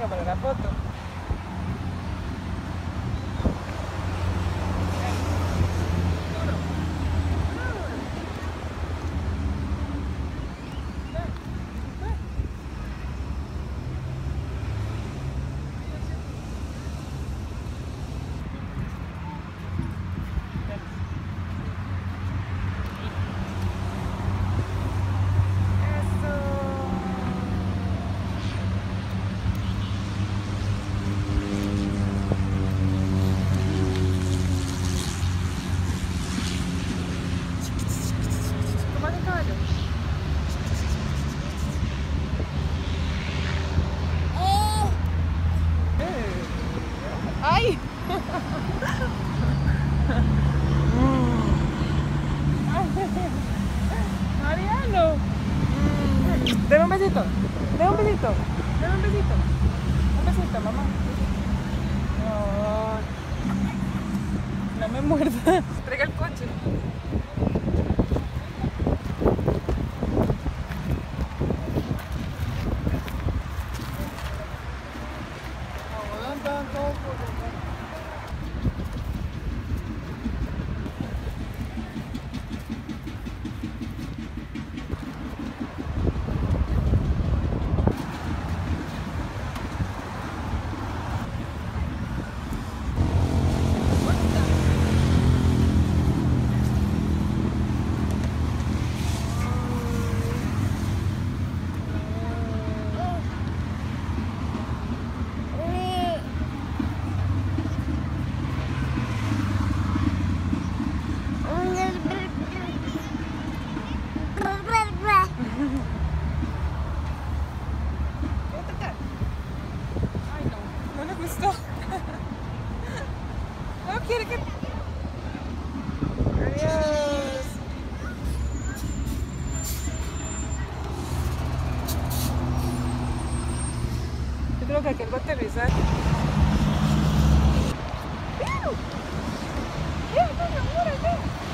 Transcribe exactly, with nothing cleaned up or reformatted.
para la foto. ¡Ay! Mariano. Deme un besito. Deme un besito. Deme un besito. Un besito, mamá. No, no me muerda. Traiga el coche. No quiere que... Adiós. Yo creo que aquí algo aterrizar. ¡Ven! ¡Ven, ven, amor, ven!